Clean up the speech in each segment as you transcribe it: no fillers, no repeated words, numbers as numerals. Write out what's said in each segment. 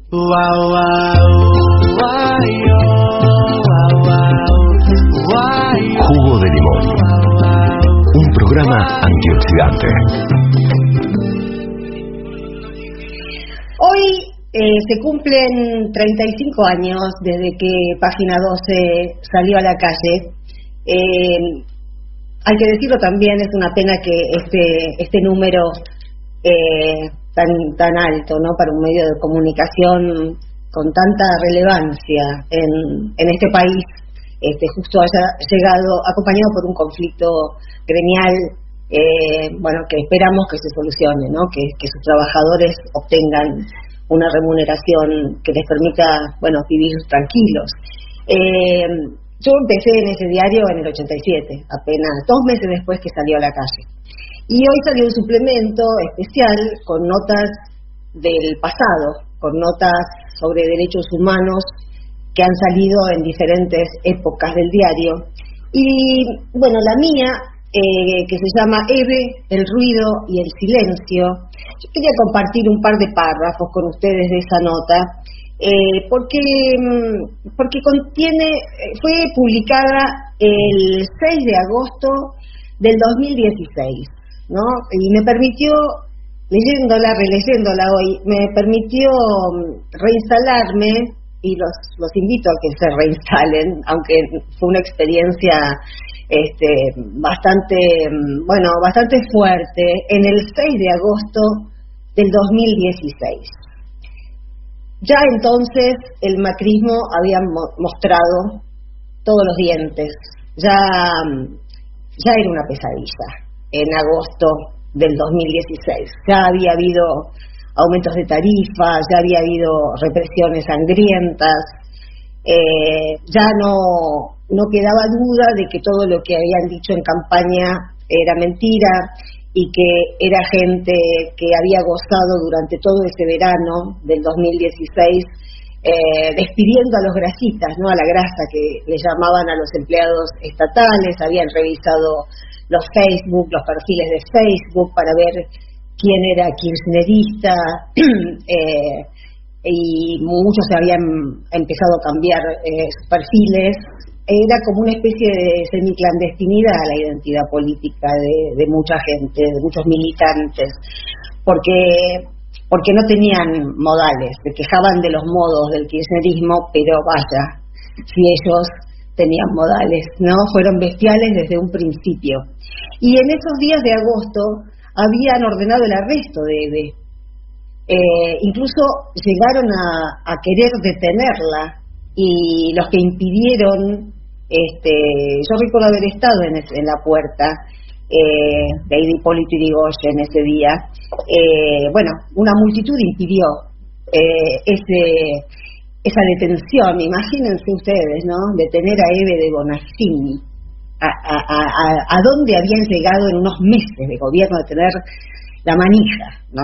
Jugo de limón. Un programa antioxidante. Hoy se cumplen 35 años desde que Página 12 salió a la calle. Hay que decirlo también, es una pena que este número tan alto, ¿no?, para un medio de comunicación con tanta relevancia en este país, justo haya llegado acompañado por un conflicto gremial, que esperamos que se solucione, ¿no?, que sus trabajadores obtengan una remuneración que les permita, vivir tranquilos. Yo empecé en ese diario en el 87, apenas 2 meses después que salió a la calle. Y hoy salió un suplemento especial con notas del pasado, con notas sobre derechos humanos que han salido en diferentes épocas del diario. Y la mía, que se llama Eve, el ruido y el silencio, yo quería compartir un par de párrafos con ustedes de esa nota, porque fue publicada el 6 de agosto del 2016, ¿no? Y me permitió, releyéndola hoy, me permitió reinstalarme, y los invito a que se reinstalen, aunque fue una experiencia bastante fuerte, en el 6 de agosto del 2016. Ya entonces el macrismo había mostrado todos los dientes, ya era una pesadilla en agosto del 2016. Ya había habido aumentos de tarifas, ya había habido represiones sangrientas, ya no quedaba duda de que todo lo que habían dicho en campaña era mentira y que era gente que había gozado durante todo ese verano del 2016, despidiendo a los grasitas, ¿no?, a la grasa que le llamaban a los empleados estatales. Habían revisado los perfiles de Facebook para ver quién era kirchnerista, y muchos se habían empezado a cambiar sus perfiles. Era como una especie de semiclandestinidad la identidad política de mucha gente, de muchos militantes, porque no tenían modales, se quejaban de los modos del kirchnerismo, pero vaya, si ellos tenían modales, ¿no? Fueron bestiales desde un principio. Y en esos días de agosto habían ordenado el arresto de Eve. Incluso llegaron a querer detenerla, y los que impidieron, yo recuerdo haber estado en la puerta de Hipólito Yrigoyen ese día. Una multitud impidió esa detención. Imagínense ustedes, ¿no?, detener a Eve de Bonafini. A dónde habían llegado en unos meses de gobierno de tener la manija, ¿no?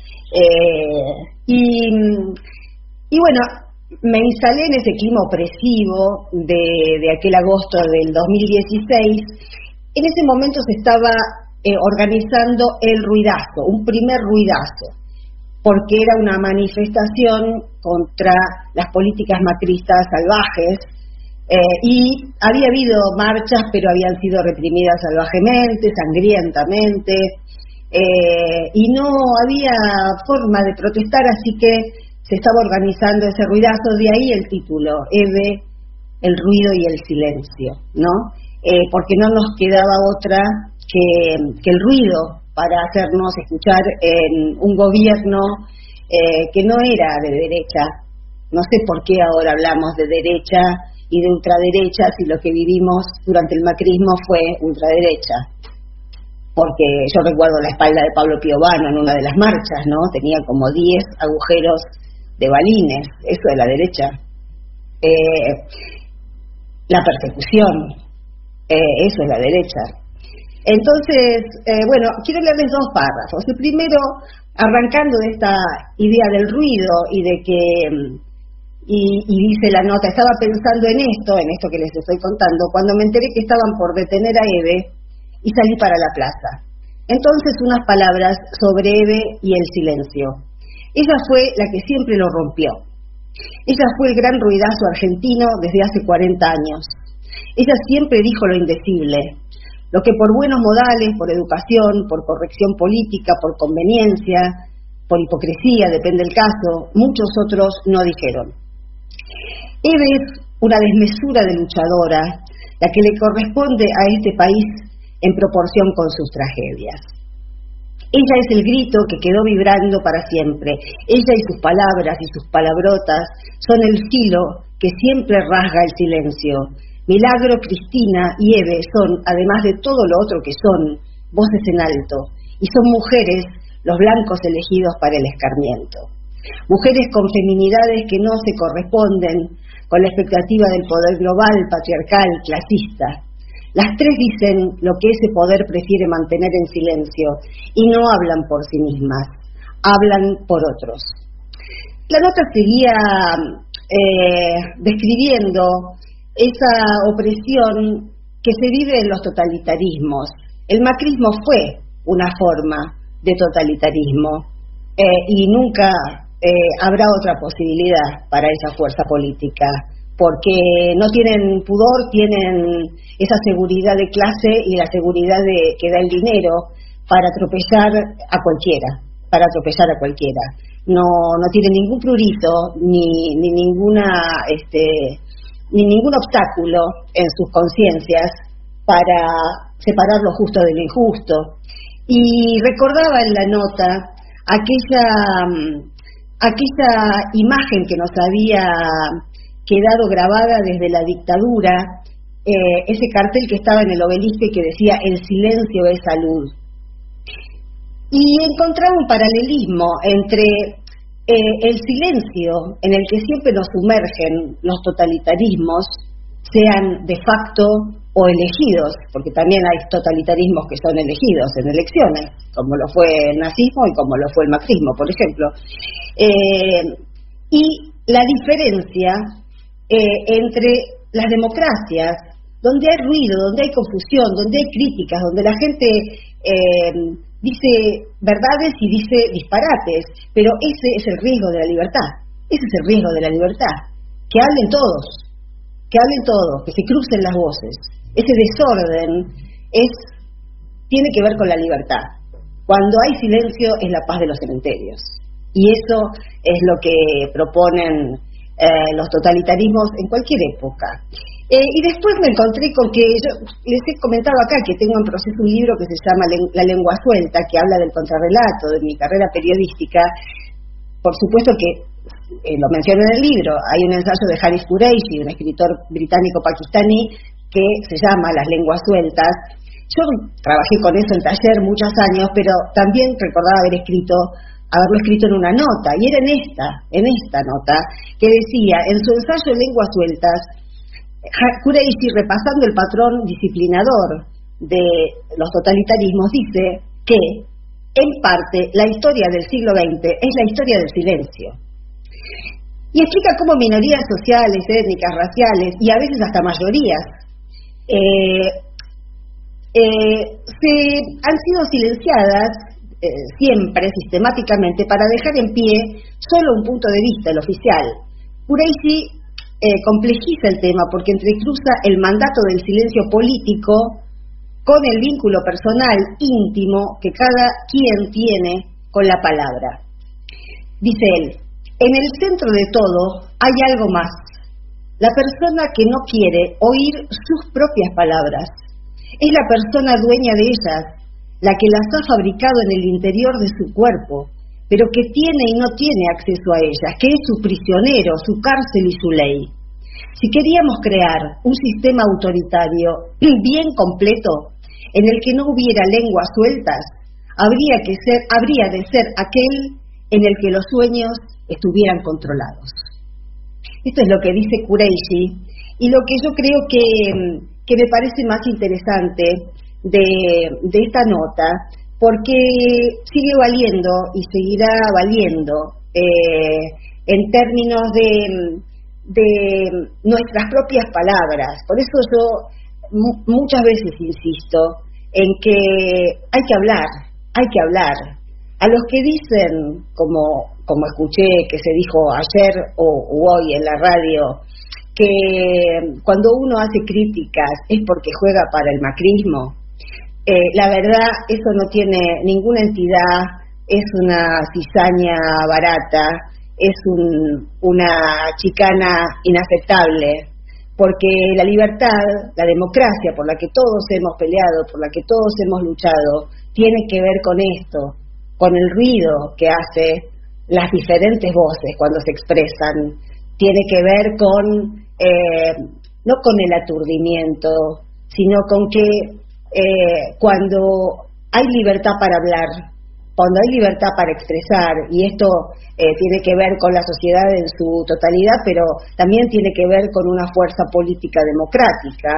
Me instalé en ese clima opresivo de aquel agosto del 2016. En ese momento se estaba organizando el ruidazo, un primer ruidazo, porque era una manifestación contra las políticas macristas salvajes, y había habido marchas, pero habían sido reprimidas salvajemente, sangrientamente, y no había forma de protestar, así que se estaba organizando ese ruidazo. De ahí el título, Eve, el ruido y el silencio, ¿no? Porque no nos quedaba otra que el ruido para hacernos escuchar en un gobierno que no era de derecha. No sé por qué ahora hablamos de derecha y de ultraderecha si lo que vivimos durante el macrismo fue ultraderecha. Porque yo recuerdo la espalda de Pablo Piovano en una de las marchas, ¿no? Tenía como 10 agujeros de balines, eso de la derecha. La persecución, eso es la derecha. Entonces, quiero leerles 2 párrafos. El primero, arrancando de esta idea del ruido y de que, y dice la nota, estaba pensando en esto que les estoy contando, cuando me enteré que estaban por detener a Eve y salí para la plaza. Entonces unas palabras sobre Eve y el silencio. Ella fue la que siempre lo rompió. Ella fue el gran ruidazo argentino desde hace 40 años. Ella siempre dijo lo indecible, lo que por buenos modales, por educación, por corrección política, por conveniencia, por hipocresía, depende del caso, muchos otros no dijeron. Eve es una desmesura de luchadora, la que le corresponde a este país en proporción con sus tragedias. Ella es el grito que quedó vibrando para siempre. Ella y sus palabras y sus palabrotas son el filo que siempre rasga el silencio. Milagro, Cristina y Eve son, además de todo lo otro que son, voces en alto, y son mujeres los blancos elegidos para el escarmiento. Mujeres con feminidades que no se corresponden con la expectativa del poder global, patriarcal, clasista. Las tres dicen lo que ese poder prefiere mantener en silencio y no hablan por sí mismas, hablan por otros. La nota seguía describiendo esa opresión que se vive en los totalitarismos. El macrismo fue una forma de totalitarismo y nunca habrá otra posibilidad para esa fuerza política, porque no tienen pudor, tienen esa seguridad de clase y la seguridad de que da el dinero para atropellar a cualquiera, No tienen ningún prurito ni ningún obstáculo en sus conciencias para separar lo justo de lo injusto. Y recordaba en la nota aquella imagen que nos había quedado grabada desde la dictadura, ese cartel que estaba en el obelisco y que decía "el silencio es salud". Y encontraba un paralelismo entre el silencio en el que siempre nos sumergen los totalitarismos, sean de facto o elegidos, porque también hay totalitarismos que son elegidos en elecciones, como lo fue el nazismo y como lo fue el macrismo, por ejemplo. Y la diferencia entre las democracias, donde hay ruido, donde hay confusión, donde hay críticas, donde la gente dice verdades y dice disparates, pero ese es el riesgo de la libertad, que hablen todos, que se crucen las voces. Ese desorden tiene que ver con la libertad. Cuando hay silencio es la paz de los cementerios, y eso es lo que proponen los totalitarismos en cualquier época. Y después me encontré con que yo les he comentado acá que tengo en proceso un libro que se llama La lengua suelta, que habla del contrarrelato de mi carrera periodística. Por supuesto que lo menciono en el libro, hay un ensayo de Haris Qureshi, un escritor británico-pakistaní, que se llama Las lenguas sueltas. Yo trabajé con eso en taller muchos años, pero también recordaba haberlo escrito en una nota, y era en esta nota, que decía, en su ensayo Lenguas sueltas, Qureshi, repasando el patrón disciplinador de los totalitarismos, dice que, en parte, la historia del siglo XX es la historia del silencio. Y explica cómo minorías sociales, étnicas, raciales, y a veces hasta mayorías, han sido silenciadas siempre, sistemáticamente, para dejar en pie solo un punto de vista, el oficial. Qureshi complejiza el tema porque entrecruza el mandato del silencio político con el vínculo personal íntimo que cada quien tiene con la palabra. Dice él, en el centro de todo hay algo más, la persona que no quiere oír sus propias palabras, es la persona dueña de ellas, la que las ha fabricado en el interior de su cuerpo, pero que tiene y no tiene acceso a ellas, que es su prisionero, su cárcel y su ley. Si queríamos crear un sistema autoritario bien completo, en el que no hubiera lenguas sueltas, habría de ser aquel en el que los sueños estuvieran controlados. Esto es lo que dice Qureshi, y lo que yo creo que me parece más interesante de esta nota, porque sigue valiendo y seguirá valiendo en términos de nuestras propias palabras. Por eso yo muchas veces insisto en que hay que hablar, A los que dicen, como escuché que se dijo ayer o hoy en la radio, que cuando uno hace críticas es porque juega para el macrismo, la verdad eso no tiene ninguna entidad, es una cizaña barata, es una chicana inaceptable, porque la libertad, la democracia por la que todos hemos peleado, por la que todos hemos luchado, tiene que ver con esto, con el ruido que hace las diferentes voces cuando se expresan, tiene que ver con, no con el aturdimiento, sino con que cuando hay libertad para hablar, cuando hay libertad para expresar, y esto tiene que ver con la sociedad en su totalidad, pero también tiene que ver con una fuerza política democrática,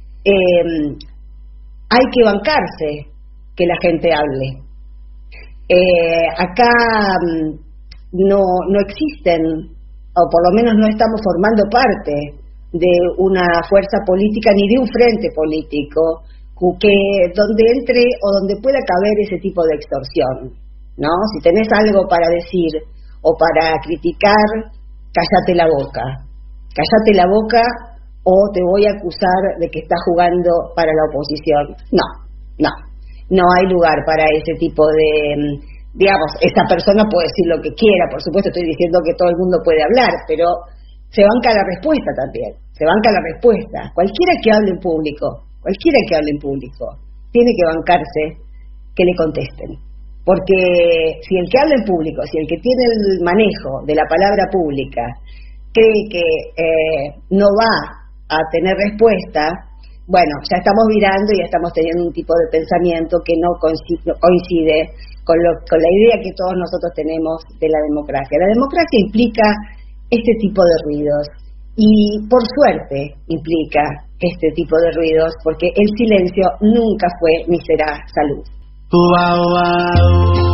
hay que bancarse que la gente hable. Acá no existen, o por lo menos no estamos formando parte de una fuerza política ni de un frente político que donde entre o donde pueda caber ese tipo de extorsión, ¿no? Si tenés algo para decir o para criticar, cállate la boca o te voy a acusar de que estás jugando para la oposición. No hay lugar para ese tipo de, digamos, esta persona puede decir lo que quiera, por supuesto estoy diciendo que todo el mundo puede hablar, pero se banca la respuesta también, cualquiera que hable en público, tiene que bancarse que le contesten, porque si el que habla en público, si el que tiene el manejo de la palabra pública cree que no va a tener respuesta, bueno, ya estamos virando y ya estamos teniendo un tipo de pensamiento que no coincide con la idea que todos nosotros tenemos de la democracia. La democracia implica este tipo de ruidos y por suerte implica este tipo de ruidos porque el silencio nunca fue ni será salud.